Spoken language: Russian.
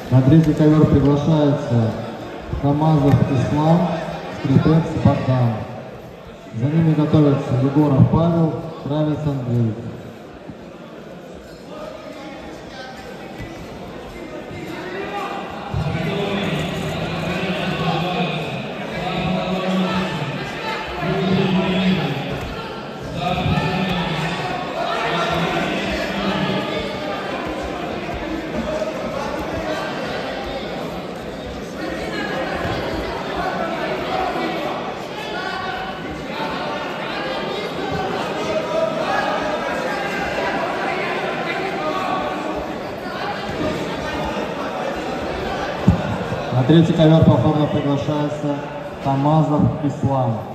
На третий ковер приглашается Хамазов Ислам, Скрипец Богдан. За ними готовятся Егоров Павел, Кравец Андрей. На третий ковер повторно приглашается Хамазов Ислам.